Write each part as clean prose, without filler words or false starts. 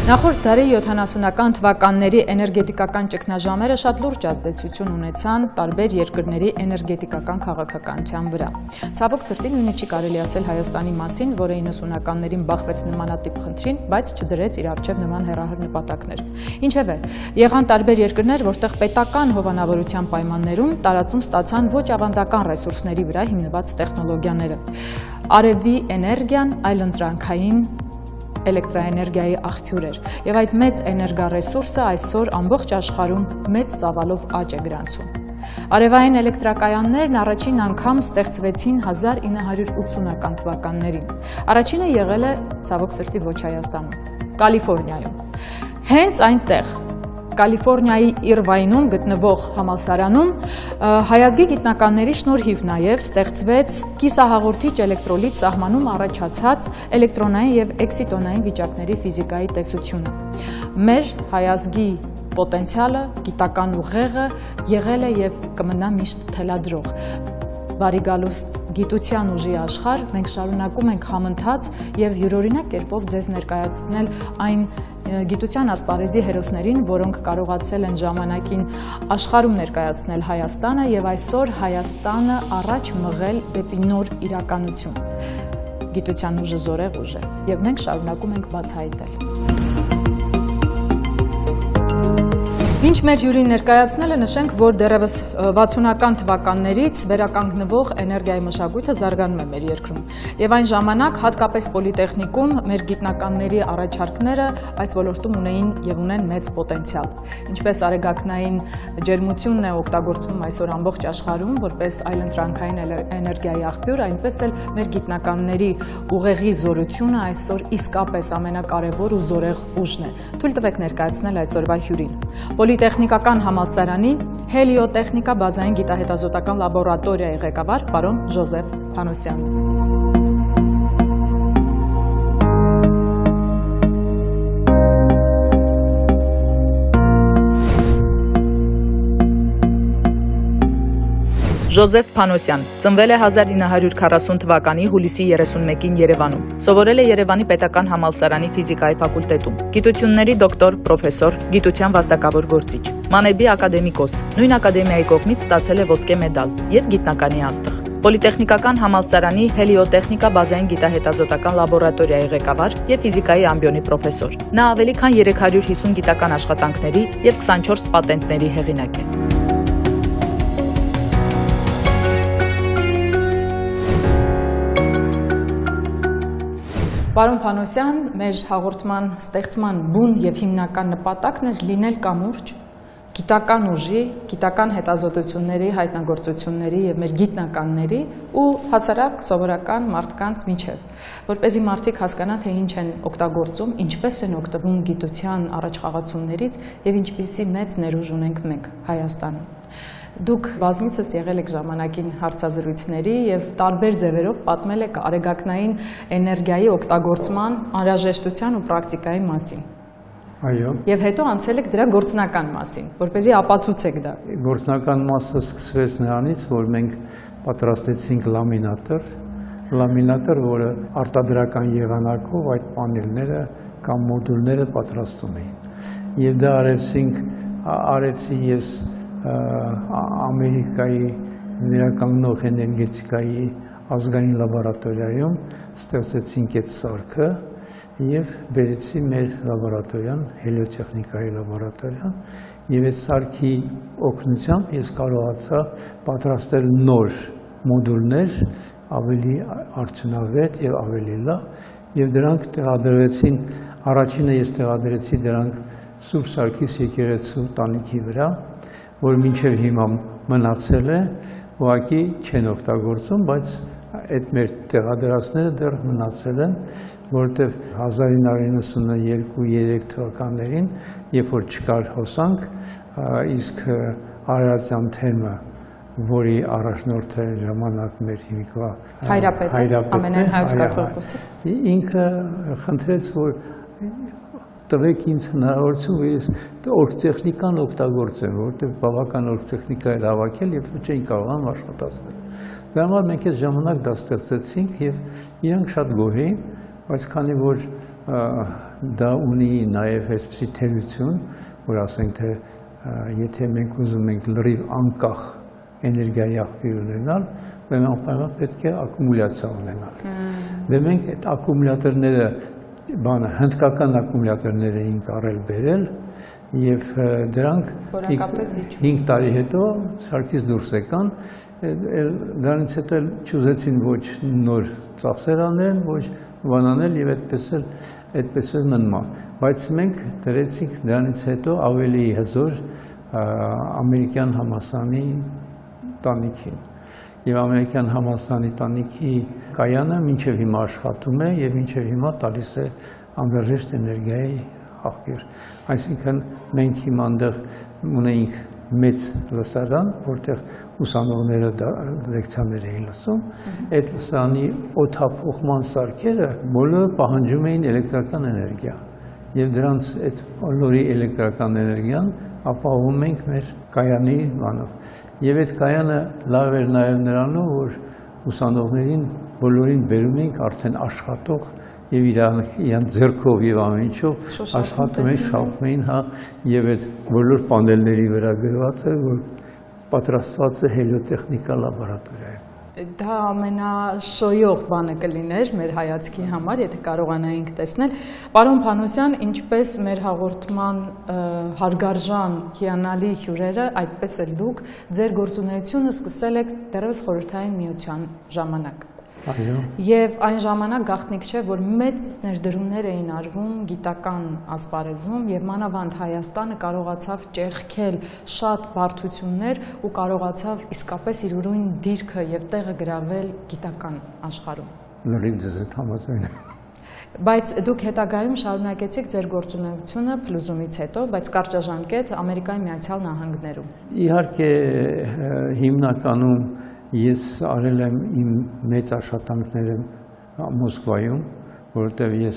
Նախորդ դարի 70-ական թվականների էներգետիկական ճգնաժամերը շատ լուրջ ազդեցություն ունեցան տարբեր երկրների էներգետիկական քաղաքականության վրա։ Ցավոք սրտի նույնը չի կարելի ասել Հայաստանի մասին, որը 90-ականներին բախվեց նմանատիպ խնդրին, բայց չդրեց իր առջև նման հեռահար նպատակներ։ Ինչևէ, եղան տարբեր երկրներ, որտեղ պետական հովանավորության պայմաններում տարածում ստացան ոչ ավանդական ռեսուրսների վրա հիմնված տեխնոլոգիաները։ Արևի էներգիան այլընտրանքային էլեկտրաէներգիայի աղբյուր էր, եւ այդ մեծ էներգառեսուրսը այսօր ամբողջ աշխարհում մեծ ծավալով աճ է գրանցում։ Արևային էլեկտրակայաններն առաջին անգամ ստեղծվեցին 1980-ական թվականներին։ Առաջինը եղել է, ցավոք սրտի, ոչ Հայաստանում, Կալիֆոռնիայում։ Հենց այնտեղ Կալիֆոռնիայի Իրվայնում գտնվող համալսարանում հայազգի գիտնականների շնորհիվ նաև ստեղծվեց կիսահաղորդիչ էլեկտրոլիտ սահմանում առաջացած էլեկտրոնային եւ էքսիտոնային վիճակների ֆիզիկայի տեսությունը։ Մեր հայազգի պոտենցիալը, գիտական ուղեղը եղել է եւ կմնա միշտ թելադրող։ Բարի գալուստ գիտության ուժի աշխարհ, մենք շարունակում ենք համընթաց եւ յուրօրինակ կերպով ձեզ ներկայացնել այն գիտության ասպարեզի հերոսներին, որոնք կարողացել են ժամանակին աշխարհում ներկայացնել Հայաստանը եւ այսօր Հայաստանը առաջ մղել դեպի նոր իրականություն։ Գիտության ուժը զորեղ ուժ է եւ մենք շարունակում ենք բացահայտել։ Մինչ մեր հյուրին ներկայացնելը նշենք, որ դեռևս 60-ական թվականներից վերականգնվող էներգիայի մշակույթը զարգանում է մեր երկրում։ Եվ այն ժամանակ հատկապես պոլիտեխնիկում մեր գիտնականների առաջարկները այս ոլորտում ունեին եւ ունեն մեծ պոտենցիալ։ Ինչպես արեգակնային ջերմությունն է օգտագործվում այսօր ամբողջ աշխարհում որպես այլընտրանքային էներգիայի աղբյուր, այնպես էլ մեր գիտնականների ուղեղի զորությունը այսօր իսկապես ամենակարևոր ու զորեղ ուժն է։ Թույլ տվեք ներկայացնել այսօրվա հյուրին։ Պոլիտեխնիկական համալսարանի հելիոտեխնիկա բազային գիտահետազոտական լաբորատորիայի ղեկավար պարոն Ժոզեֆ Փանոսյանն։ Ժոզեֆ Փանոսյան ծնվել է 1940 թվականի հուլիսի 31-ին Երևանում։ Սովորել է Երևանի պետական համալսարանի ֆիզիկայի ֆակուլտետում։ Գիտությունների դոկտոր, պրոֆեսոր, գիտության վաստակավոր գործիչ, մանեբի ակադեմիկոս, նույն ակադեմիայի կողմից ստացել է ոսկե մեդալ եւ գիտնականի աստղ։ Պոլիտեխնիկական համալսարանի հելիոտեխնիկա բազային գիտահետազոտական լաբորատորիայի ղեկավար եւ ֆիզիկայի ամբիոնի պրոֆեսոր։ Նա ավելի քան 350 գիտական աշխատանքների եւ 24 պատենտների հեղինակ է։ Պարոն Փանոսյան, մեր հաղորդման ստեղծման բուն եւ հիմնական նպատակն էր լինել կամուրջ գիտական ուժի, գիտական հետազոտությունների, հայտնագործությունների եւ մեր գիտնականների ու հասարակ սովորական մարդկանց միջև, որպեսզի մարդիկ հասկանան, թե ինչ են օգտագործում, ինչպես են օգտվում գիտության առաջխաղացումներից եւ ինչպիսի մեծ ներուժ ունենք մենք Հայաստանում։ Դուք բազմիցս եղել եք ժամանակին հարցազրույցների եւ տարբեր ձևերով պատմել եք արեգակնային էներգիայի օգտագործման անհրաժեշտության ու պրակտիկայի մասին։ Այո։ Եվ հետո անցել եք դրա գործնական մասին, որպեսզի ապացուցեք դա։ Գործնական մասը սկսվեց նրանից, որ մենք պատրաստեցինք լամինատոր, որը արտադրական եղանակով այդ պանելները կամ մոդուլները պատրաստում էին։ Եվ դա արեցի ես Ամերիկայի վերականգնող էներգետիկայի ազգային լաբորատորիայում ստեղծեցինք այդ սարքը եւ բերեցի մեր լաբորատորիան, հելիոտեխնիկայի լաբորատորիան, եւ այդ սարքի օգնությամբ ես կարողացա պատրաստել նոր մոդուլներ, ավելի արդյունավետ եւ ավելի լավ, եւ դրանք տեղադրվեցին, առաջինը ես տեղադրեցի դրանք Սուրբ Սարգիս եկեղեցու տանիքի վրա, որ մինչև հիմա մնացել է, ուղղակի չեն օգտագործում, բայց այդ մեր տեղադրածները դեռ մնացել են, որովհետև 1992-3 թվականներին, երբ որ չկար հոսանք, իսկ Արարատյան թեմը, որի առաջնորդը ժամանակ մեր հիմիկվա Հայրապետը, Ամենայն Հայոց կաթողիկոսը, ինքը խնդրեց, որ տվեք ինձ հնարավորություն, որ ես օրգտեխնիկան օգտագործեմ, որովհետև բավական օրգտեխնիկա էր հավաքել եւ չէին կարողանում աշխատացնել։ Դրա համար մենք այդ ժամանակ դա ստեղծեցինք եւ իրանք շատ գոհ էին, բայց քանի որ դա ունի նաև այսպիսի թերություն, որ ասենք թե եթե մենք ուզում ենք լրիվ անկախ էներգիայի աղբյուր ունենալ, անպայման պետք է ակումուլյացիա ունենալ։ Դե մենք այդ ակումուլյատորները հնդկական ակումուլյատորներ էին կարել բերել եւ դրանք 5 տարի հետո շարքից դուրս եկան, դրանից հետո չուզեցին ոչ նոր ծախսեր անել, ոչ բանանել եւ այդպես էլ մնա։ Բայց մենք դրեցինք դրանից հետո ավելի հզոր ամերիկյան համալսարանի տանիքին։ Եվ ամերիկյան համալսարանի տանիքի կայանը մինչև հիմա աշխատում է եւ մինչև հիմա տալիս է անհրաժեշտ էներգիայի աղբյուր։ Այսինքն մենք հիմա այնտեղ ունեինք մեծ լսարան, որտեղ ուսանողները լեկցիաներ էին լսում, այդ լսարանի օդափոխման սարքերը բոլորը պահանջում էին էլեկտրական էներգիա։ Եվ դրանց այդ բոլորի էլեկտրական էներգիան ապահովում ենք մեր կայանի բանով։ Եվ այդ կայանը լավ էր նաև նրանով, որ ուսանողներին բոլորին բերում էինք արդեն աշխատող եւ իրան ձեռքով եւ ամեն ինչով աշխատում էին, շապում էին, եւ այդ բոլոր պանելների վրա գրված է, որ պատրաստված է հելիոտեխնիկա լաբորատորիայում։ Դա ամենաշոյող բանը կլիներ մեր հայացքի համար, եթե կարողանայինք տեսնել։ Պարոն Փանոսյան, ինչպես մեր հաղորդման հարգարժան հիանալի հյուրերը, այդպես էլ դուք ձեր գործունեությունը սկսել եք դեռևս Խորհրդային Միության ժամանակ։ Եվ այն ժամանակ գաղտնիք չէ, որ մեծ ներդրումներ էին արվում գիտական ասպարեզում եւ մանավանդ Հայաստանը կարողացավ ճեղքել շատ բարդություններ ու կարողացավ իսկապես իր ուրույն դիրքը եւ տեղը գրավել գիտական աշխարհում։ Լրիվ ձեզ հետ համաձայն եմ։ Բայց դուք հետագայում շարունակեցիք ձեր գործունեությունը փլուզումից հետո, բայց կարճաժամկետ Ամերիկայի Միացյալ Նահանգներում։ Իհարկե հիմնականում ես արել եմ իմ մեծ աշխատանքները Մոսկվայում, որովհետև ես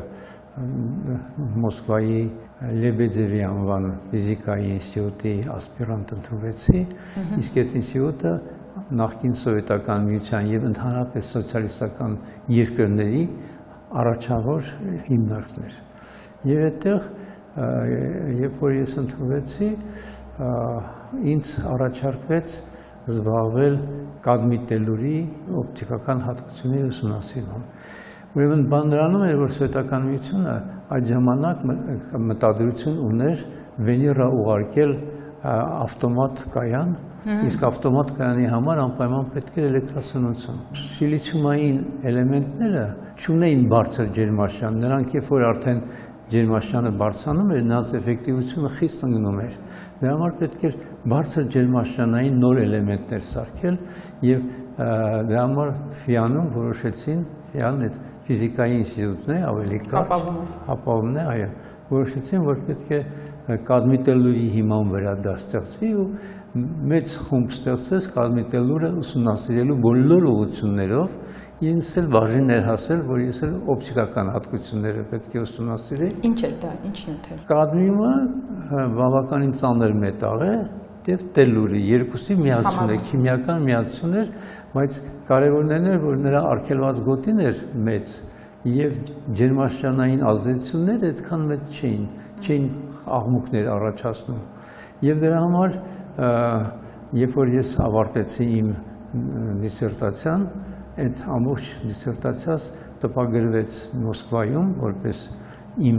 Մոսկվայի Լեբեդևի անվան ֆիզիկայի ինստիտուտի ասպիրանտ ընդունվեցի, իսկ այդ ինստիտուտը նախկին սովետական միության եւ ընդհանրապես սոցիալիստական երկրների առաջավոր հիմնարկն էր։ Եվ այդտեղ, երբ որ ես ընդունվեցի, ինձ առաջարկվեց զբաղվել կադմի տելուրի օպտիկական հատկությունների ուսումնասիրմամբ։ Ուրեմն բան դրանում էր, որ Սովետական միությունը այդ ժամանակ մտադրություն ուներ վենիրա ուղարկել ավտոմատ կայան, իսկ ավտոմատ կայանի համար անպայման պետք էր էլեկտրասնություն։ Սիլիցիումային էլեմենտները չունեին բարձր ջերմաշան, նրանք երբ որ արդեն ջերմաշանը բարձրանում էր, նրանց էֆեկտիվությունը խիստ ընկնում էր։ Դրա համար պետք էր բարձր ջերմաշանային նոր էլեմենտներ սարքել եւ դրա համար Ֆիանում որոշեցին, Ֆիան այդ ֆիզիկայի ինստիտուտն է, ավելի կարճ ապահովում է, այո, որոշեցին, որ պետք է կադմի տելուրի հիման վրա դա ստեղծվի ու մեծ խումբ ստեղծվեց կադմի տելուրը ուսումնասիրելու բոլոր ուղղություններով, ինձ էլ բաժին էր հասել, որ ես էլ օպտիկական հատկությունները պետք է ուսումնասիրեի։ Ինչ էր դա, ինչ նյութ էր։ Կադմիումը բավականին ծանր մետաղ է եւ տելուրը երկուսի միացություն է, քիմիական միացություն էր, բայց կարևորն էր, որ նրա արգելված գոտին էր մեծ եւ ջերմաշրջանային ազդեցությունները այդքան մեծ չէին աղմուկներ առաջացնում։ Եվ դրա համար, երբ որ ես ավարտեցի իմ դիսերտացիան, այդ ամբողջ դիսերտացիաս տպագրվեց Մոսկվայում, որպես իմ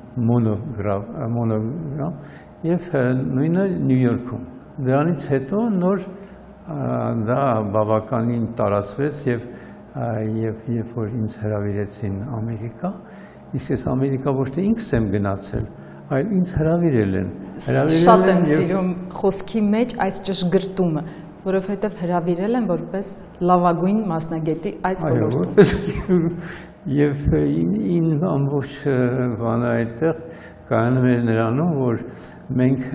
մոնոգրամ, եւ նույնը Նյու Յորքում։ Դրանից հետո նոր դա բավականին տարածվեց եւ երբ որ ինձ հրավիրեցին Ամերիկա, իսկ ես Ամերիկա ոչ թե ինքս եմ գնացել, այլ ինձ հրավիրել են։ Շատ եմ սիրում խոսքի մեջ այս ճշգրտումը, որովհետև հրավիրել են որպես լավագույն մասնագետի այս ոլորտում։ Եվ ին ամբողջ բանը այդտեղ կայանում էր նրանում, որ մենք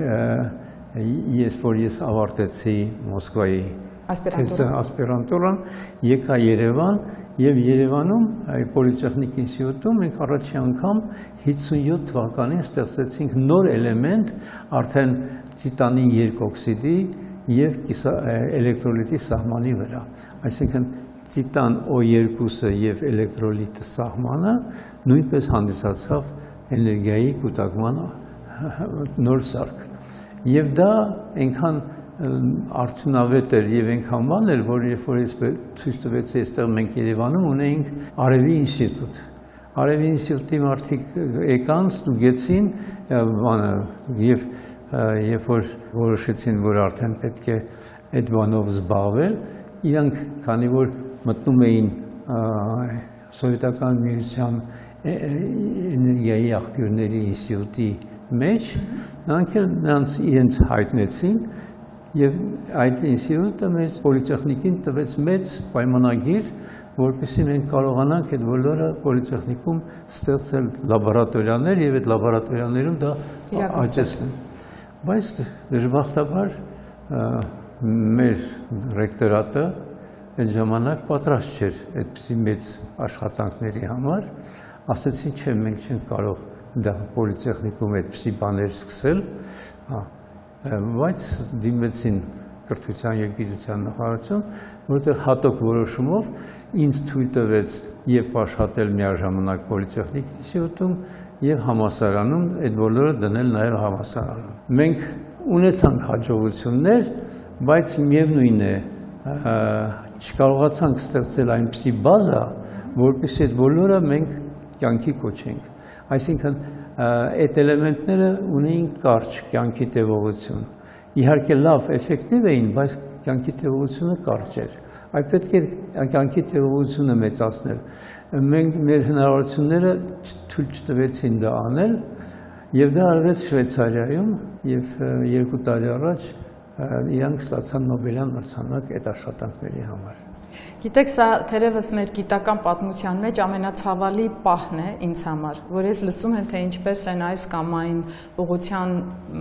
ես ավարտեցի Մոսկվայի ասպիրանտուրան, եկա Երևան եւ Երևանում Պոլիտեխնիկ ինստիտուտում մենք առաջի անգամ 57 թվականին ստեղծեցինք նոր էլեմենտ արդեն տիտանի երկօքսիդի եւ էլեկտրոլիտի սահմանի վրա, այսինքն տիտան O2-ը եւ էլեկտրոլիտը սահմանը նույնպես հանդիսացավ էներգիայի կուտակման նոր սարք։ Եվ դա այնքան արդյունավետ էր եւ այնքան բան էր, որ երբ որ ցույց տվեցի այստեղ մենք Երևանում ունեինք Արևի ինստիտուտ։ Արևի ինստիտուտի մարդիկ եկան, ստուգեցին բանը եւ երբ որ որոշեցին, որ արդեն պետք է այդ բանով զբաղվել, իրանք քանի որ մտնում էին Սովետական միության էներգիայի աղբյուրների ինստիտուտի մեջ, նրանց իրենց հայտնեցին եւ այդ ինստիտուտը մեզ պոլիտեխնիկին տվեց մեծ պայմանագիր, որպեսզի մենք կարողանանք այդ բոլորը պոլիտեխնիկում ստեղծել լաբորատորիաներ եւ այդ լաբորատորիաներում դա աճեցնել։ Բայց դժբախտաբար մեր ռեկտորատը այդ ժամանակ պատրաստ չէր այդպիսի մեծ աշխատանքների համար, ասեցին չէ, մենք չենք կարող դա պոլիտեխնիկում այդպիսի բաներ սկսել, բայց դիմեցին կրթության եւ գիտության նախարարություն, որտեղ հատուկ որոշումով ինձ թույլ տվեց եւ աշխատել միաժամանակ պոլիտեխնիկ ինստիտուտում եւ համալսարանում, այդ բոլորը դնել նաեւ համալսարանում։ Մենք ունեցանք հաջողություններ, բայց միևնույն է, չկարողացանք ստեղծել այնպիսի բազա, որպեսզի այդ բոլորը մենք կյանքի կոչենք։ Այսինքն այդ էլեմենտները ունեին կարճ կյանքի տևողություն։ Իհարկե լավ էֆեկտիվ էին, բայց կյանքի տևողությունը կարճ էր։ Այդ պետք է կյանքի տևողությունը մեծացնել։ Մեր հնարավորությունները թույլ չտվեցին դա անել, եւ դա արվեց Շվեյցարիայում, եւ 2 տարի առաջ իրանք ստացան Նոբելյան մրցանակ այդ աշխատանքների համար։ Գիտեք, սա թերևս մեր գիտական պատմության մեջ ամենացավալի պահն է ինձ համար, որ ես լսում եմ, թե ինչպես են այս կամ այն ուղղության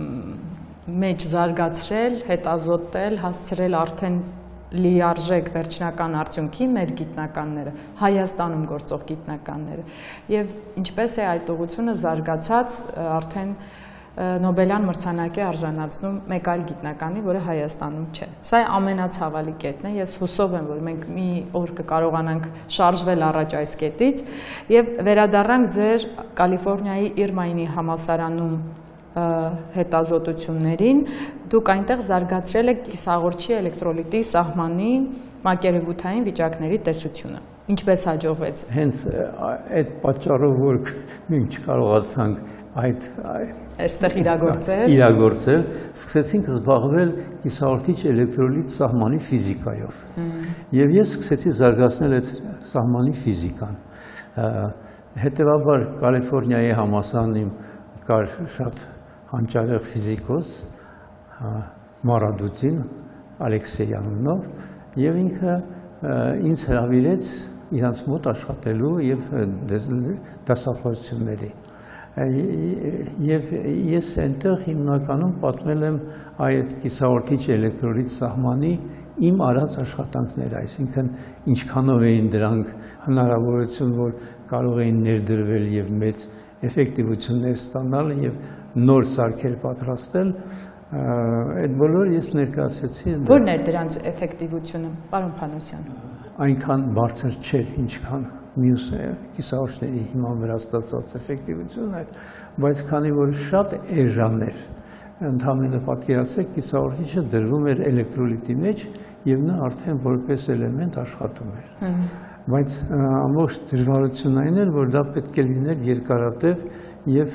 մեջ զարգացրել, հետազոտել, հասցրել արդեն լիարժեք վերջնական արդյունքի մեր գիտնականները, Հայաստանում գործող գիտնականները, եւ ինչպես է այդ ուղղությունը զարգացած արդեն Նոբելյան մրցանակի արժանացնում մեկ այլ գիտնականի, որը Հայաստանում չէ։ Սա ամենացավալի կետն է, ես հուսով եմ, որ մենք մի օր կկարողանանք շարժվել առաջ այս կետից եւ վերադառնանք ձեր Կալիֆոռնիայի Իրմայնի համալսարանում հետազոտություններին, դուք այնտեղ զարգացրել եք կիսաղորջի էլեկտրոլիտի սահմանի մակերևութային վիճակների տեսությունը։ Ինչպես հաջողվեց։ Հենց այդ պատճառով, որ մենք չկարողացանք այստեղ իրագործել, սկսեցինք զբաղվել կիսաղորդիչ էլեկտրոլիտ սահմանի ֆիզիկայով։ Եվ ես սկսեցի զարգացնել այդ սահմանի ֆիզիկան։ Հետևաբար Կալիֆոռնիայի համալսարանում կար շատ հանճարեղ ֆիզիկոս Մարադուտին Ալեքսեյ անունով, եւ ինքը ինձ հրավիրեց իրանց մոտ աշխատելու եւ դասախոսությունների։ Եվ ես այնտեղ հիմնականում պատմել եմ այդ կիսաղորդիչ էլեկտրոլիտ սահմանի իմ արած աշխատանքները, այսինքն ինչքանով էին դրանք հնարավորություն, որ կարող էին ներդրվել եւ մեծ էֆեկտիվություններ ստանալ եւ նոր սարքեր պատրաստել, այդ բոլորը ես ներկայացրեցի։ Որն էր դրանց էֆեկտիվությունը, պարոն Փանոսյան։ Այնքան բարձր չէր, ինչքան մյուս կիսաղորդիչների հիման վրա ստացած էֆեկտիվությունն էր, բայց քանի որ շատ էժան էր, ընդհանրապես պատկերացրեք, կիսաղորդիչը դրվում էր էլեկտրոլիտի մեջ եւ նա արդեն որպես էլեմենտ աշխատում էր։ Բայց ամբողջ դժվարությունն այն էր, որ դա պետք է լիներ երկարատև եւ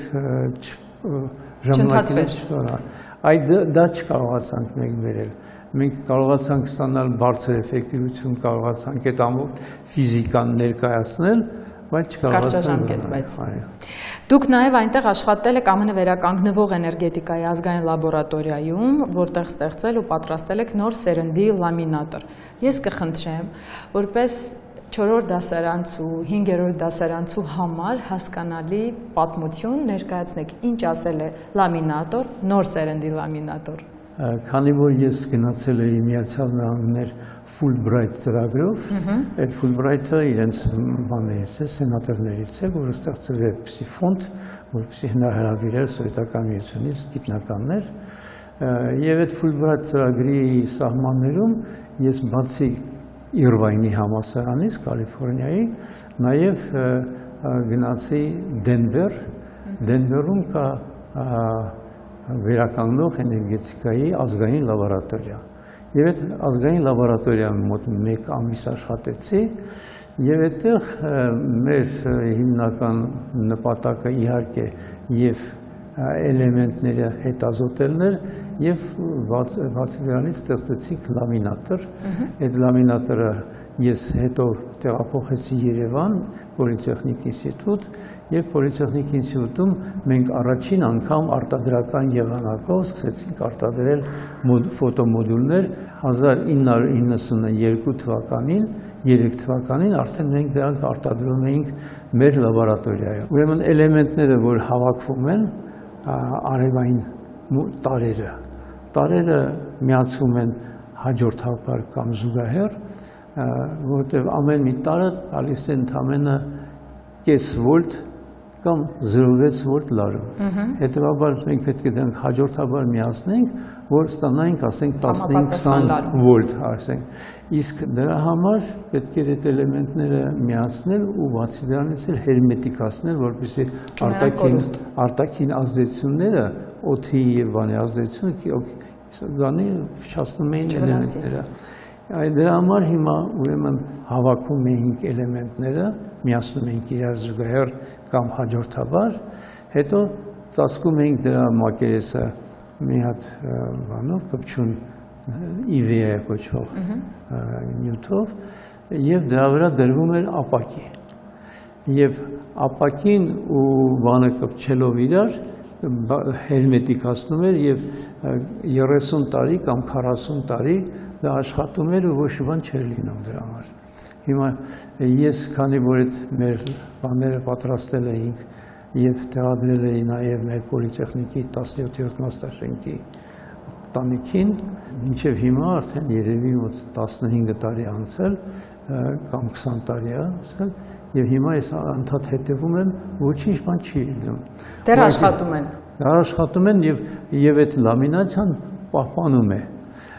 ժամանակին դա չկարողացանք մենք բերել։ Մենք կարողացանք ստանալ բարձր էֆեկտիվություն, կարողացանք այդ ամբողջ ֆիզիկան ներկայացնել, բայց չկարողացանք։ Դուք նաև այնտեղ աշխատել եք ԱՄՆ վերականգնվող էներգետիկայի ազգային լաբորատորիայում, որտեղ ստեղծել ու պատրաստել եք նոր սերնդի լամինատոր։ Ես կխնդրեմ, որպես 4-րդ դասարանցու, 5-րդ դասարանցու համար հասկանալի պատմություն ներկայացնեք, ինչ ասել է լամինատոր, նոր սերնդի լամինատոր։ Քանի որ ես գնացել էի Միացյալ Նահանգներ Ֆուլբրայթ ծրագրով, այդ Ֆուլբրայթը իրենց բաներից է, սենատորներից է, որը ստեղծել է այդպիսի ֆոնդ, որպեսզի հրավիրել Սովետական միությունից գիտնականներ, եւ այդ Ֆուլբրայթ ծրագրի սահմաններում ես բացի Իրվայնի համալսարանից, Կալիֆոռնիայի, նաև գնացի Դենվեր, Դենվերում կա վերականգնող էներգետիկայի ազգային լաբորատորիա։ Եվ այդ ազգային լաբորատորիայում մոտ 1 ամիս աշխատեցի, եւ այդտեղ մեր հիմնական նպատակը իհարկե եւ էլեմենտները հետազոտելն էր եւ բացի դրանից ստեղծեցինք լամինատոր։ Այդ լամինատորը ես հետո տեղափոխեցի Երևան, Պոլիտեխնիկ ինստիտուտ, եւ Պոլիտեխնիկ ինստիտուտում մենք առաջին անգամ արտադրական եղանակով սկսեցինք արտադրել ֆոտոմոդուլներ 1992 թվականին, 3 թվականին արդեն մենք դրանք արտադրում էինք մեր լաբորատորիայում։ Ուրեմն էլեմենտները, որ հավաքվում են, արևային տարերը միացվում են հաջորդաբար կամ զուգահեռ, որտեղ ամեն մի տարը տալիս է ընդամենը կես վոլտ կամ 0.6 վոլտ լարում։ Հետևաբար մենք պետք է դրանք հաջորդաբար միացնենք, որ ստանանք, ասենք, 15-20 վոլտ, ասենք։ Իսկ դրա համար պետք է այդ էլեմենտները միացնել ու բացի դրանից էլ հերմետիկացնել, որպեսզի արտաքին ազդեցությունները, օդի եւ բանի ազդեցությունը փչացնում էին էլեմենտները։ Դրա համար հիմա ուրեմն հավաքում էինք էլեմենտները, միացնում էինք իրար զուգահեռ կամ հաջորդաբար, հետո ծածկում էինք դրա մակերեսը մի հատ բանով, կպչուն EVA կոչվող նյութով, եւ դրա վրա դրվում էր ապակի։ Եվ ապակին ու բանը կպչելով իրար հերմետիկացնում էր եւ 30 տարի կամ 40 տարի դա աշխատում էր ու ոչ բան չէր լինում դրա համար։ Հիմա ես քանի որ այդ մեր բաները պատրաստել էինք եւ տեղադրել էի նաեւ մեր Պոլիտեխնիկի 17-րդ մասնաշենքի տանիքին, մինչեւ հիմա արդեն երևի 15 տարի անցել կամ 20 տարի անցել եւ հիմա ես անդադ հետևում եմ, ոչինչ բան չի լինում։ Դեռ աշխատում են։ Դեռ աշխատում են եւ այդ լամինացիան պահպանում է։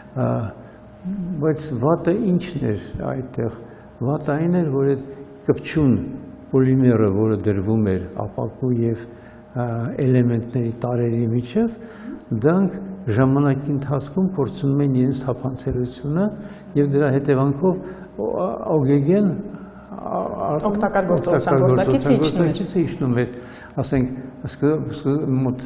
Բայց վատը ինչն էր այդտեղ։ Վատը այն էր, որ այդ կպչուն պոլիմերը, որը դրվում էր ապակու եւ էլեմենտների տարերի միջև, դրանք ժամանակի ընթացքում կորցնում են իրենց թափանցելությունը եւ դրա հետևանքով օգեգեն օգտակար գործողության գործակիցը իջնում էր, ասենք մոտ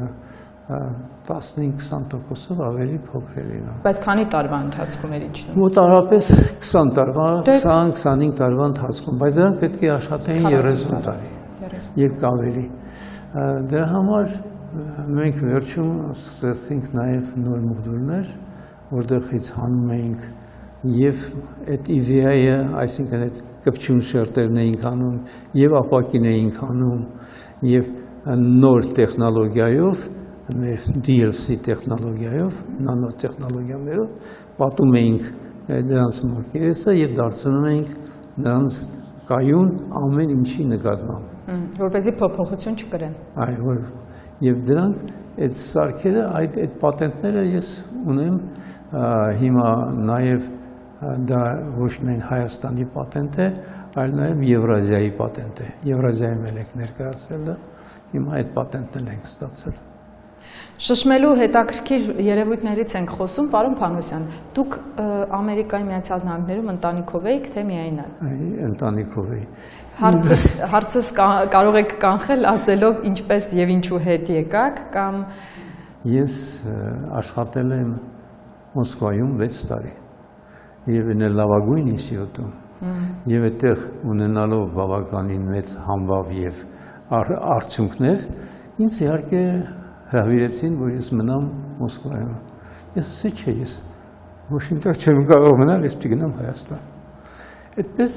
15-20%-ով ավելի փոքր է լինում։ Բայց քանի տարվա ընթացքում էր իջնում։ Մոտավորապես 20 տարվա, 20-25 տարվա ընթացքում, բայց դրանք պետք է աշխատեին 30 տարի եւ ավելի։ Դրա համար մենք վերջում ստեղծեցինք նաեւ նոր մոդուլներ, որտեղից հանում էինք եւ այդ EVA-ը, այսինքն այդ կպչուն շերտերն էինք հանում, եւ ապակին էինք հանում, եւ նոր տեխնոլոգիայով, մեր DLC տեխնոլոգիայով, նանոտեխնոլոգիաներով պատում էինք դրանց մակերեսը եւ դարձնում էինք դրանց կայուն ամեն ինչի նկատմամբ։ Որպեսզի փոփոխություն չկրեն։ Այո, եւ դրանք այդ սարքերը, այդ պատենտները ես ունեմ հիմա նաեւ դա ոչ միայն Հայաստանի պատենտ է, այլ նաեւ Եվրազիայի պատենտ է։ Եվրազիայում ենք ներկայացրել դա, հիմա այդ պատենտն ենք ստացել։ Շշմելու հետաքրքիր երևույթներից ենք խոսում, պարոն Փանոսյան, դուք Ամերիկայի Միացյալ Նահանգներում ընտանիքով եք, թե միայնակ։ Ընտանիքով էի։ Հարցս կարող եք կանխել ասելով ինչպես եւ ինչու հետ եկաք, կամ Ես աշխատել եմ Մոսկվայում 6 տարի եւ լավագույն ինստիտուտում եւ այդտեղ ունենալով բավականին մեծ համբավ եւ արդյունքներ, ինձ իհարկե հրավիրեցին, որ ես մնամ Մոսկվայում։ Ես ասեցի, չէ, ես ոչ ինտեղ չեմ կարող մնալ, ես պիտի գնամ Հայաստան։ Այդպես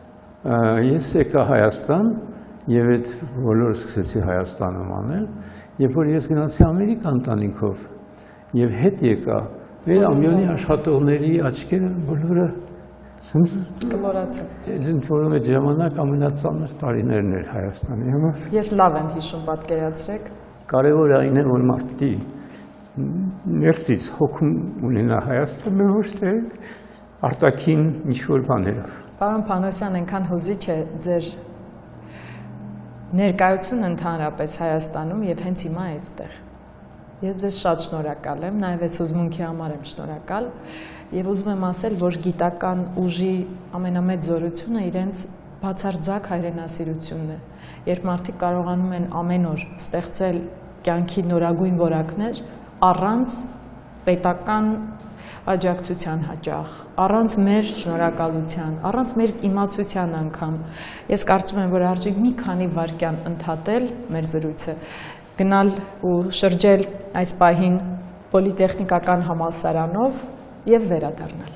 ես եկա Հայաստան եւ այդ բոլորը սկսեցի Հայաստանում անել, երբ որ ես գնացի Ամերիկա ընտանիքով եւ հետ եկա, մեր ամյոնի աշխատողների աչքերը բոլորը սենց գլորացան։ Ինձ որում այդ ժամանակ ամենածանր տարիներն էր Հայաստանի համար։ Ես լավ եմ հիշում, պատկերացրեք։ Կարևոր այն է, որ մարդի ներսից հոգում ունենա Հայաստանը, ոչ թե արտաքին ինչ-որ բաներով։ Պարոն Փանոսյան, այնքան հուզիչ է ձեր ներկայությունը ընդհանրապես Հայաստանում եւ հենց հիմա այստեղ։ Ես ձեզ շատ շնորհակալ եմ, նաեւ այս հուզմունքի համար եմ շնորհակալ եւ ուզում եմ ասել, որ գիտական ուժի ամենամեծ զորությունը իրենց բացարձակ հայրենասիրությունն է։ Երբ մարդիկ կարողանում են ամեն օր ստեղծել կյանքի նորագույն որակներ առանց պետական աջակցության հաճախ, առանց մեր շնորհակալության, առանց մեր իմացության անգամ։ Ես կարծում եմ, որ արժի մի քանի վայրկյան ընդհատել մեր զրույցը, գնալ ու շրջել այս պահին պոլիտեխնիկական համալսարանով եւ վերադառնալ։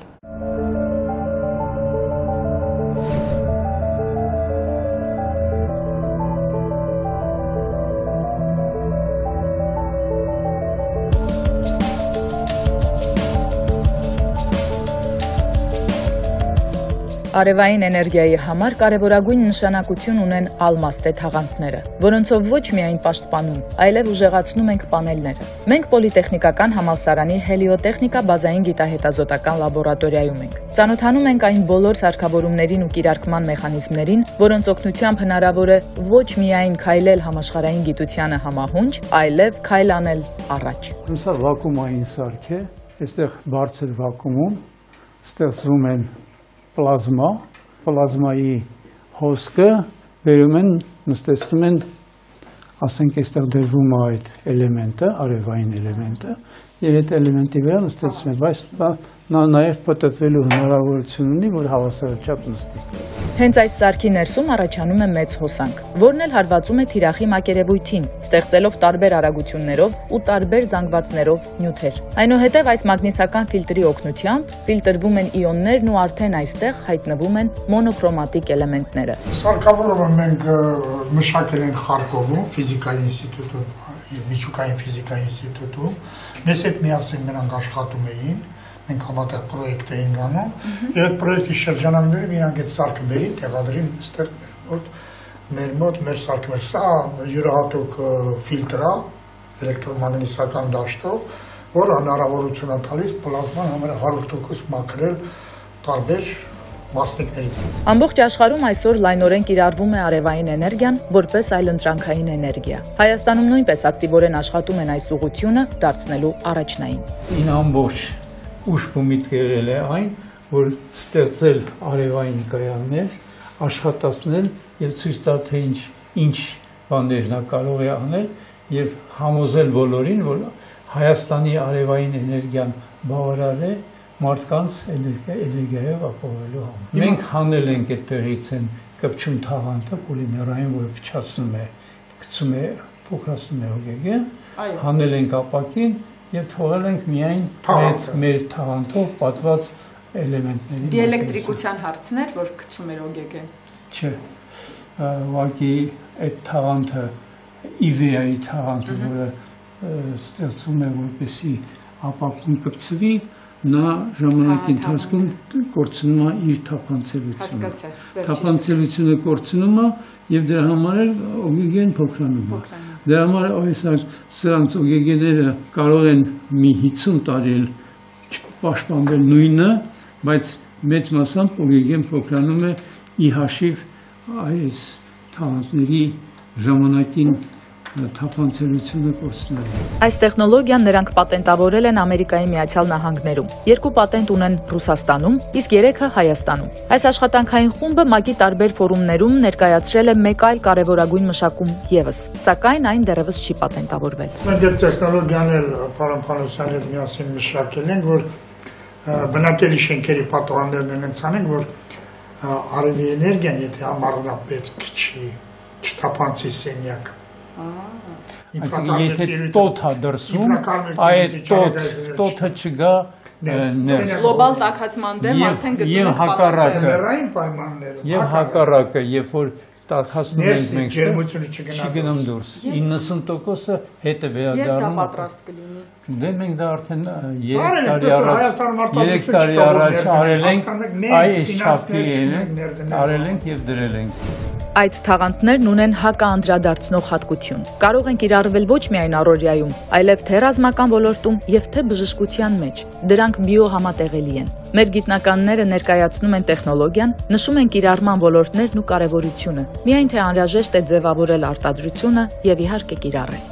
Արևային էներգիայի համար կարևորագույն նշանակություն ունեն ալմաստե թաղանթները, որոնցով ոչ միայն պաշտպանում, այլև ուժեղացնում ենք պանելները։ Մենք պոլիտեխնիկական համալսարանի հելիոտեխնիկա բազային գիտահետազոտական լաբորատորիայում ենք։ Ծանոթանում ենք այն բոլոր սարքավորումներին ու կիրարկման մեխանիզմներին, որոնց օգնությամբ հնարավոր է ոչ միայն քայլել համաշխարհային գիտությանը համահունչ, այլև քայլ անել առաջ։ Սա վակուումային սարք է, այստեղ բարձր վակուումում ստեղծվում են պլազմայի հոսքը բերում են, նստեցնում են, ասենք այստեղ դրվում է այդ էլեմենտը, արևային էլեմենտը, եւ այդ էլեմենտի վրա նստեցնում են, բայց նա նաեւ պատտվելու հնարավորություն ունի, որ հավասարաչափ նստի։ Հենց այս սարքի ներսում առաջանում է մեծ հոսանք, որն էլ հարվածում է թիրախի մակերևույթին, ստեղծելով տարբեր արագություններով ու տարբեր զանգվածներով նյութեր։ Այնուհետև այս մագնիսական ֆիլտրի օգնությամբ ֆիլտրվում են իոններն ու արդեն այստեղ հայտնվում են մոնոխրոմատիկ էլեմենտները։ Սարքավորումը մենք մշակել ենք Խարկովում, ֆիզիկայի ինստիտուտում եւ միջուկային ֆիզիկայի ինստիտուտում։ Մեզ հետ միասին նրանք աշխատում էին, մենք համատեղ պրոյեկտ էինք անում, եւ այդ պրոյեկտի շրջանակներում իրանք այդ սարքը բերին, տեղադրին այստեղ մեր մոտ մեր սարքը։ Սա յուրահատուկ ֆիլտր է էլեկտրոմագնիսական դաշտով, որը հնարավորություն է տալիս պլազման համար 100% մաքրել տարբեր մասնիկներից։ Ամբողջ աշխարհում այսօր լայնորեն կիրառվում է արևային էներգիան որպես այլընտրանքային էներգիա։ Հայաստանում նույնպես ակտիվորեն աշխատում են այս ուղղությունը դարձնելու առաջնային։ Ին ամբողջ ուշ միտք եղել է այն, որ ստեղծել արևային կայաններ, աշխատացնել եւ ցույց տալ, թե ինչ բաներ նա կարող է անել եւ համոզել բոլորին, որ Հայաստանի արևային էներգիան բավարար է մարդկանց էներգիայով ապահովելու համար։ Մենք հանել ենք այդտեղից են կպչուն թաղանթը պոլիմերային, որը փչացնում է, գցում է, փոքրացնում է օգեգեն, հանել ենք ապակին եւ թողել ենք միայն այդ մեր թաղանթով պատված էլեմենտների։ Դիէլեկտրիկության հարցներ, որ գցում էր օգեգեն։ Չէ, ուղղակի այդ թաղանթը EVA-ի թաղանթը, որը ստեղծվում է որպեսզի ապակին կպցվի, նա ժամանակի ընթացքում կորցնում է իր թափանցելությունը։ Թափանցելությունը կորցնում է եւ դրա համար էլ օգեգեն փոքրանում է։ Դրա համար սրանց օգեգեները կարող են մի 50 տարի պաշտպանվել նույնը, բայց մեծ մասամբ օգեգեն փոքրանում է ի հաշիվ այս թաղանթների ժամանակին թափանցելությունը կորցնելու։ Այս տեխնոլոգիան նրանք պատենտավորել են Ամերիկայի Միացյալ Նահանգներում, 2 պատենտ ունեն Ռուսաստանում, իսկ 3-ը Հայաստանում։ Այս աշխատանքային խումբը ՄԱԿ-ի տարբեր ֆորումներում ներկայացրել է մեկ այլ կարևորագույն մշակում ևս, սակայն այն դեռևս չի պատենտավորվել։ Մենք այդ տեխնոլոգիան էլ պարոն Փանոսյանի հետ միասին մշակել ենք, որ բնակելի շենքերի պատուհաններն են ցանենք, որ արևի էներգիան, եթե ամառնա պետք չթափանցի սենյակ։ Եթե տոթ է դրսում, այդ տոթը չգա ներս։ Գլոբալ տաքացման դեմ արդեն գտնում ենք պատասխանատվություն։ Եվ հակառակը, երբ որ տաքացնում ենք մենք, ջերմությունը չգնում դուրս։ 90%-ը հետ է վերադառնում։ Երբ դա պատրաստ կլինի։ Դե մենք դա արդեն 3 տարի առաջ արել ենք, այս չափի արել ենք եւ դրել ենք։ Այդ թաղանթներն ունեն հակաանդրադարձնող հատկություն։ Կարող են կիրառվել ոչ միայն առօրյայում, այլև թե ռազմական ոլորտում եւ թե բժշկության մեջ։ Դրանք բիոհամատեղելի են։ Մեր գիտնականները ներկայացնում են տեխնոլոգիան, նշում են կիրառման ոլորտներն ու կարևորությունը։ Միայն թե անհրաժեշտ է ձևավորել արտադրությունը եւ իհարկե կիրառել։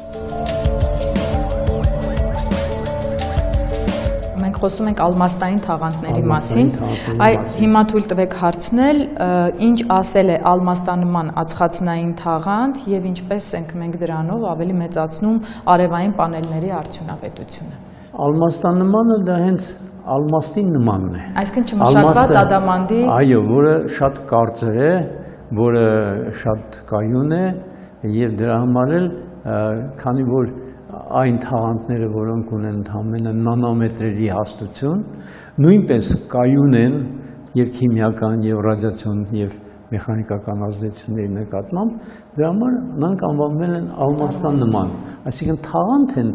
Մենք խոսում ենք ալմաստային թաղանթների մասին։ Հիմա թույլ տվեք հարցնել, ինչ ասել է ալմաստանման ածխածնային թաղանթ եւ ինչպես ենք մենք դրանով ավելի մեծացնում արևային պանելների արդյունավետությունը։ Ալմաստանմանը դա հենց ալմաստին նմանն է։ Այսինքն չմշակված ադամանդի։ Այո, որը շատ կարծր է, որը շատ կայուն է եւ դրա համար էլ քանի որ այն թաղանթները, որոնք ունեն ընդամենը նանոմետրերի հաստություն, նույնպես կայուն են եւ քիմիական, եւ ռադիացիոն, եւ մեխանիկական ազդեցությունների նկատմամբ, դրա համար նրանք անվանվել են ալմաստանման, այսինքն թաղանթ են,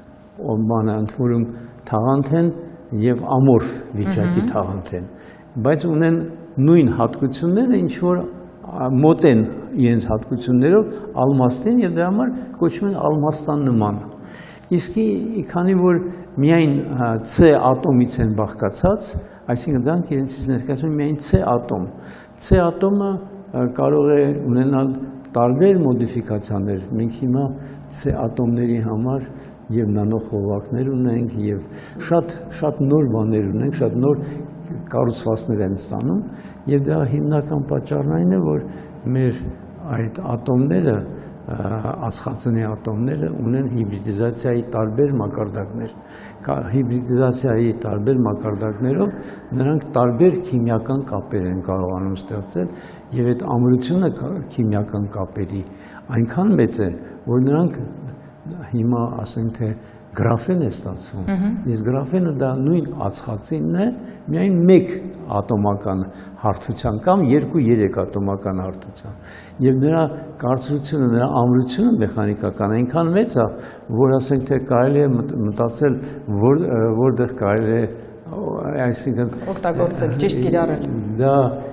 ընդհանրում թաղանթ են եւ ամորֆ վիճակի թաղանթ են, բայց ունեն նույն հատկությունները, ինչ որ մոտ են իրենց հատկություններով ալմաստին եւ դրա համար կոչվում են ալմաստանման։ Իսկ քանի որ միայն C ատոմից են բաղկացած, այսինքն դրանք իրենցից ներկայացնում միայն C ատոմ։ C ատոմը կարող է ունենալ տարբեր մոդիֆիկացիաներ։ Մենք հիմա C ատոմների համար եւ նանոխողովակներ ունենք եւ շատ նոր բաներ ունենք, շատ նոր կառուցվածքներ են ստանում եւ դա հիմնական պատճառն այն է, որ մեր այդ ատոմները, ածխածնի ատոմները ունեն հիբրիդիզացիայի տարբեր մակարդակներ։ Հիբրիդիզացիայի տարբեր մակարդակներով նրանք տարբեր քիմիական կապեր են կարողանում ստեղծել եւ այդ ամրությունը քիմիական կապերի այնքան մեծ է, որ նրանք հիմա ասենք թե գրաֆեն է ստացվում, իսկ գրաֆենը դա նույն ածխածինն է, միայն մեկ ատոմական հարթության կամ 2-3 ատոմական հարթության։ Եվ նրա կարծրությունը, նրա ամրությունը մեխանիկական այնքան մեծ է, որ ասենք թե կարելի է մտածել, որտեղ կարելի է այսինքն օգտագործել, ճիշտ կիրառել։ Դա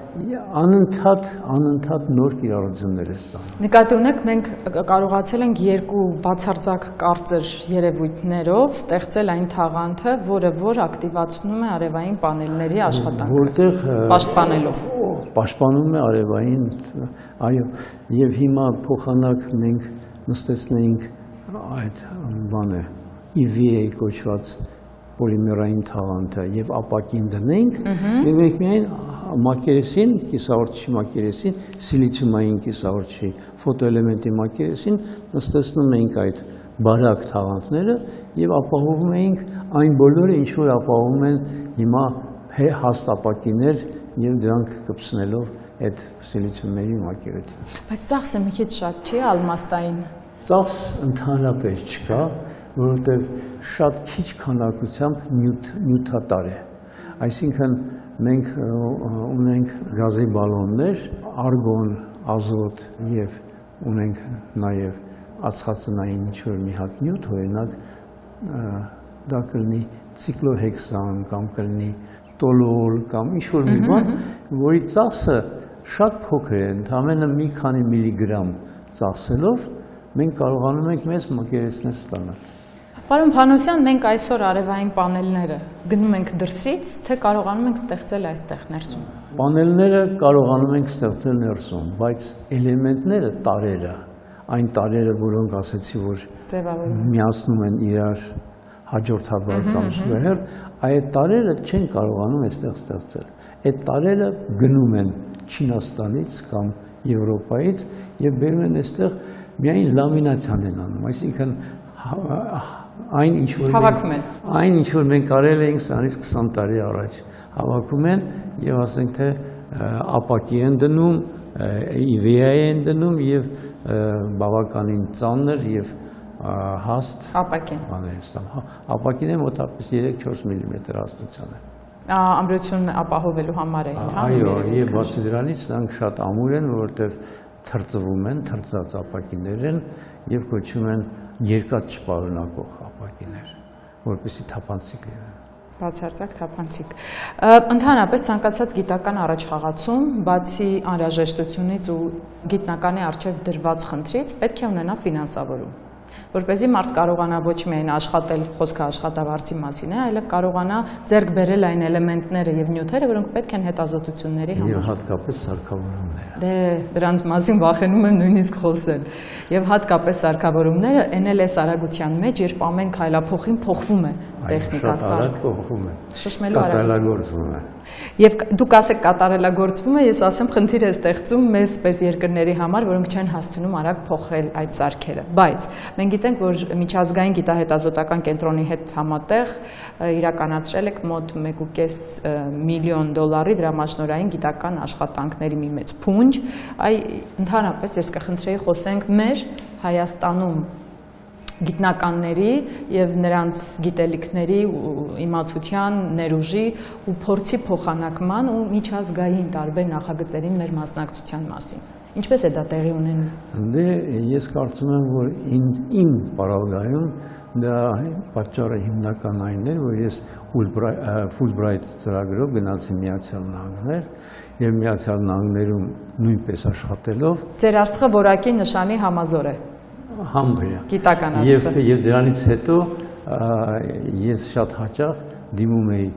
անընդհատ նոր կիրառություններ է ստանում։ Նկատի ունեք, մենք կարողացել ենք երկու բացարձակ կարծր երևույթներով ստեղծել այն թաղանթը, որ ակտիվացնում է արևային պանելների աշխատանքը։ Որտեղ պաշտպանելով։ Պաշտպանում է արևային, այո, եւ հիմա փոխանակ մենք նստեցնենք այդ բանը EVA կոչված պոլիմերային թաղանթը եւ ապակին դնենք, եւ մենք միայն մակերեսին, կիսաորճի մակերեսին, սիլիցիումային կիսաորճի ֆոտոէլեմենտի մակերեսին նստեցնում ենք այդ բարակ թաղանթները եւ ապահովում ենք այն բոլորը, ինչ որ ապահովում են հիմա հաստ ապակիներ եւ դրանք կպցնելով այդ սիլիցիումների մակերեսին։ Բայց ծախսը մի քիչ շատ չի ալմաստային։ Ծախս ընդհանրապես չկա, որովհետև շատ քիչ քանակությամբ նյութատար է։ Այսինքն մենք ունենք գազի բալոններ, արգոն, ազոտ եւ ունենք նաեւ ածխածնային ինչ-որ մի հատ նյութ, օրինակ դա կլինի ցիկլոհեքսան կամ կլինի տոլոլ կամ ինչ-որ մի բան, որի ծախսը շատ փոքր է, ընդամենը մի քանի միլիգրամ ծախսելով մենք կարողանում ենք մեծ մակերեսներ ստանալ։ Պարոն Փանոսյան, մենք այսօր արևային պանելները գնում ենք դրսից, թե կարողանում ենք ստեղծել այստեղ ներսում։ Պանելները կարողանում ենք ստեղծել ներսում, բայց էլեմենտները, տարրերը, այն տարրերը, որոնք ասեցի, որ միացնում են իրար հաջորդաբար կամ զուգահեռ, այդ տարրերը չեն կարողանում այստեղ ստեղծել։ Այդ տարրերը գնում են Չինաստանից կամ Եվրոպայից եւ բերում են այստեղ միայն լամինացիան են անում, այսինքն այն ինչ որ մենք արել էինք սրանից 20 տարի առաջ հավաքում են եւ ասենք թե ապակի են դնում, EVA են դնում եւ բավականին ծանր եւ հաստ ապակին է մոտավորապես 3-4 մմ հաստության է։ Ամրությունն ապահովելու համար է, հա։ Այո, եւ բացի դրանից նրանք շատ ամուր են, որովհետեւ թրծվում են, թրծած ապակիներ են եւ կոչվում են երկաթ չպարունակող ապակիներ, որպեսզի թափանցիկ լինեն։ Բացարձակ թափանցիկ։ Ընդհանրապես ցանկացած գիտական առաջխաղացում, բացի անհրաժեշտությունից ու գիտնականի առջև դրված խնդրից, պետք է ունենա ֆինանսավորում, որպեսզի մարդ կարողանա ոչ միայն աշխատել, խոսքը աշխատավարձի մասին է, այլև կարողանա ձեռք բերել այն էլեմենտները եւ նյութերը, որոնք պետք են հետազոտությունների համար։ Եվ հատկապես սարքավորումները։ Դե դրանց մասին վախենում եմ նույնիսկ խոսել։ Եվ հատկապես սարքավորումները էնել է արագության մեջ, երբ ամեն քայլափոխին փոխվում է տեխնիկա սարք։ Փոխվում է։ Շշմելու արագություն է։ Եվ դուք ասեք կատարելագործվում է, ես ասեմ խնդիր է ստեղծում մեզ պես երկրների համար, որոնք չեն հասցնում արագ փոխել այդ սարքերը։ Բայց մենք գիտենք, որ միջազգային գիտահետազոտական կենտրոնի հետ համատեղ իրականացրել եք մոտ 1.5 միլիոն դոլարի դրամաշնորհային գիտական աշխատանքների մի մեծ փունջ։ Այ ընդհանրապես ես կխնդրեի խոսենք մեր Հայաստանում գիտնականների եւ նրանց գիտելիքների ու իմացության ներուժի ու փորձի փոխանակման ու միջազգային տարբեր նախագծերին մեր մասնակցության մասին։ Ինչպես է դա տեղի ունենում։ Դե ես կարծում եմ, որ իմ պարագայում դա պատճառը հիմնական այն էր, որ ես Fulbright ծրագրով գնացի Միացյալ Նահանգներ եւ Միացյալ Նահանգներում նույնպես աշխատելով։ Ձեր աստղը որակի նշանի համազոր է։ Համբերյա։ Գիտական աստղը։ Եվ դրանից հետո ես շատ հաճախ դիմում էի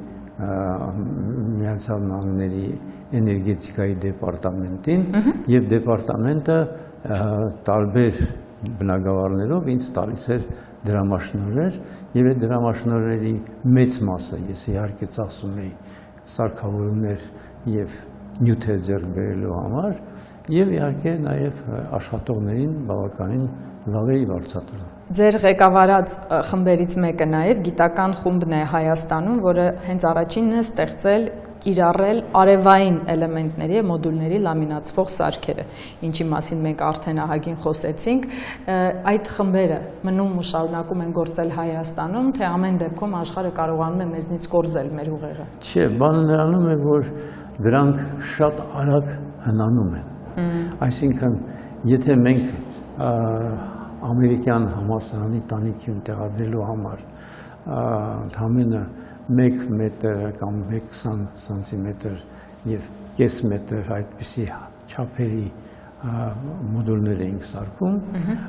Միացյալ Նահանգների էներգետիկայի դեպարտամենտին եւ դեպարտամենտը տարբեր բնագավառներով ինձ տալիս էր դրամաշնորհեր եւ այդ դրամաշնորհերի մեծ մասը ես իհարկե ծախսում էի սարքավորումներ եւ նյութեր ձեռք բերելու համար եւ իհարկե նաեւ աշխատողներին բավականին լավ էի վարձատրում։ Ձեր ղեկավարած խմբերից մեկը նաև գիտական խումբն է Հայաստանում, որը հենց առաջինն է ստեղծել, կիրառել արևային էլեմենտների եւ մոդուլների լամինացվող սարքերը, ինչի մասին մենք արդեն ահագին խոսեցինք։ Այդ խմբերը մնում ու շարունակում են գործել Հայաստանում, թե ամեն դեպքում աշխարհը կարողանում է մեզնից կորզել մեր ուղեղը։ Չէ, բանը նրանում է, որ դրանք շատ արագ հնանում են։ Այսինքն, եթե մենք ամերիկյան համալսարանի տանիքին տեղադրելու համար ընդամենը 1 մետր կամ 1.20 սանտիմետր եւ կես մետր այդպիսի չափերի մոդուլներ էինք սարքում,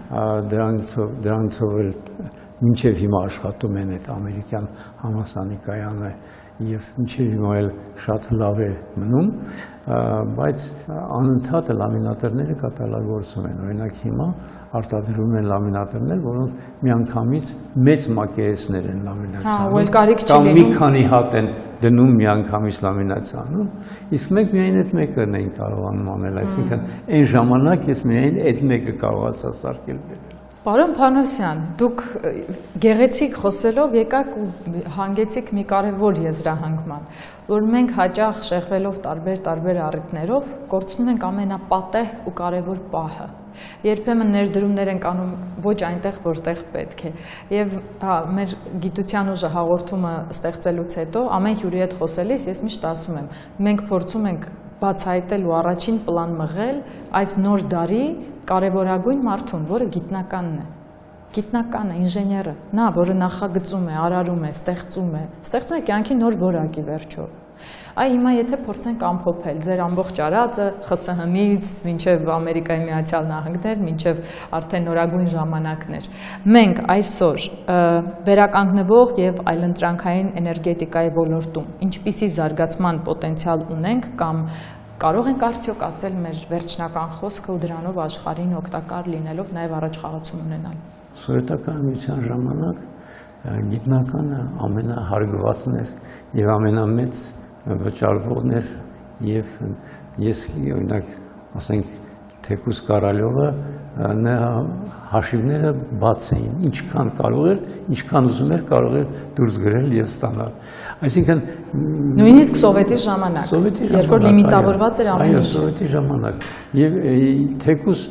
դրանցով էլ մինչև հիմա աշխատում են այդ ամերիկյան համալսարանի կայանը եւ մինչև հիմա էլ շատ լավ է մնում, բայց անընդհատ լամինատորները կատարելագործում են։ Օրինակ հիմա արտադրում են լամինատորներ, որոնք միանգամից մեծ մակերեսներ են լամինացիանում, կամ մի քանի հատ են դնում միանգամից լամինացիանում, իսկ մենք միայն այդ մեկը ենք կարողանում անել, այսինքն այն ժամանակ ես միայն այդ մեկը կարողացա սարքել բերել։ Պարոն Փանոսյան, դուք գեղեցիկ խոսելով եկաք ու հանգեցիք մի կարևոր եզրահանգման, որ մենք հաճախ շեղվելով տարբեր առիթներով կորցնում ենք ամենապատեհ ու կարևոր պահը։ Երբեմն ներդրումներ ենք անում ոչ այնտեղ, որտեղ պետք է։ Եվ մեր գիտության ուժը հաղորդումը ստեղծելուց հետո ամեն հյուրի հետ խոսելիս ես միշտ ասում եմ, մենք փորձում ենք բացահայտել ու առաջին պլան մղել այս նոր դարի կարևորագույն մարդուն, որը գիտնականն է, ինժեները, նա, որը նախագծում է, արարում է, ստեղծում է կյանքի նոր որակի վերջո։ Այ հիմա եթե փորձենք ամփոփել ձեր ամբողջ արածը ԽՍՀՄ-ից մինչև Ամերիկայի Միացյալ Նահանգներ, մինչև արդեն նորագույն ժամանակներ, մենք այսօր վերականգնվող եւ այլընտրանքային էներգետիկայի ոլորտում ինչպիսի զարգացման պոտենցիալ ունենք կամ կարող ենք արդյոք ասել մեր վերջնական խոսքը ու դրանով աշխարհին օգտակար լինելով նաև առաջխաղացում ունենալ։ Սովետական միության ժամանակ գիտնականը ամենահարգվածն էր եւ ամենամեծ վճարվողն էր եւ ես օրինակ ասենք Թեկուս Կարալյովը նրա հաշիվները բաց էին, ինչքան կարող էր, ինչքան ուզում էր կարող էր դուրս գրել եւ ստանալ։ Այսինքն նույնիսկ սովետի ժամանակ, երբ որ լիմիտավորված էր ամեն ինչ։ Այո, սովետի ժամանակ։ Եվ Թեկուս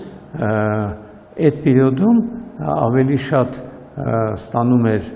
այդ պերիոդում ավելի շատ ստանում էր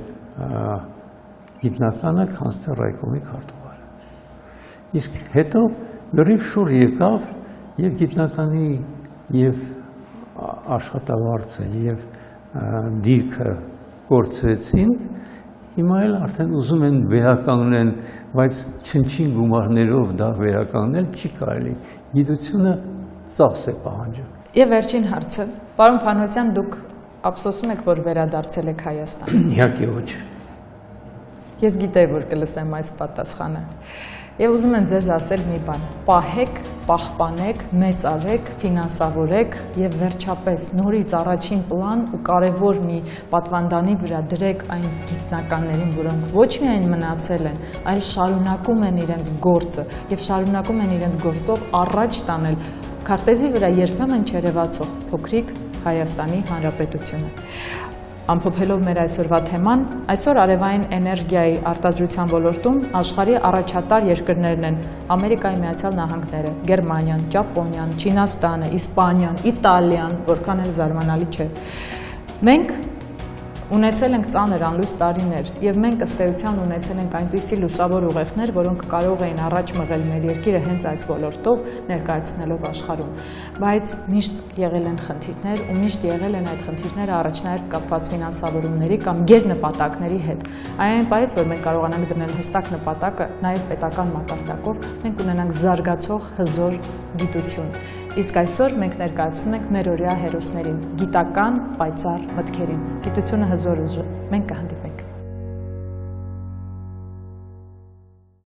գիտնականը, քան թե ռայկոմի քարտուղարը։ Իսկ հետո լրիվ շուռ եկավ եւ գիտնականի եւ աշխատավարձը եւ դիրքը կորցրեցին Հիմա էլ արդեն ուզում են վերականգնեն, բայց չնչին գումարներով դա վերականգնել չի կարելի։ Գիտությունը ծախս է պահանջում։ Եվ վերջին հարցը, պարոն Փանոսյան, դուք ափսոսում եք, որ վերադարձել եք Հայաստան։ Իհարկե ոչ։ Ես գիտեի, որ կլսեմ այս պատասխանը։ Եվ ուզում եմ ձեզ ասել մի բան. պահեք, պահպանեք, մեծարեք, ֆինանսավորեք եւ վերջապես նորից առաջին պլան ու կարևոր մի պատվանդանի վրա դրեք այն գիտնականներին, որոնք ոչ միայն մնացել են, այլ շարունակում են իրենց գործը եւ շարունակում են իրենց գործով առաջ տանել քարտեզի վրա երբեմն չերևացող փոքրիկ Հայաստանի Հանրապետությունը։ Ամփոփելով մեր այսօրվա թեման, այսօր արևային էներգիայի արտադրության ոլորտում աշխարհի առաջատար երկրներն են Ամերիկայի Միացյալ Նահանգները, Գերմանիան, Ճապոնիան, Չինաստանը, Իսպանիան, Իտալիան, որքան էլ զարմանալի չէ։ Մենք ունեցել ենք ծանր անլույս տարիներ եւ մենք ըստ էության ունեցել ենք այնպիսի լուսավոր ուղերձներ, որոնք կարող էին առաջ մղել մեր երկիրը հենց այս ոլորտով ներկայացնելով աշխարհում, բայց միշտ եղել են խնդիրներ ու միշտ եղել են այդ խնդիրները առաջնահերթ կապված ֆինանսավորումների կամ գերնպատակների հետ։ Այն պահից, որ մենք կարողանանք դնել հստակ նպատակը, նաեւ պետական մակարդակով, մենք ունենանք զարգացող հզոր գիտություն։ Իսկ այսօր մենք ներկայացնում ենք մեր օրյա հերոսներին, գիտական պայծառ մտքերին։ Գիտությունը հզոր ուժ է։ Մենք կհանդիպենք։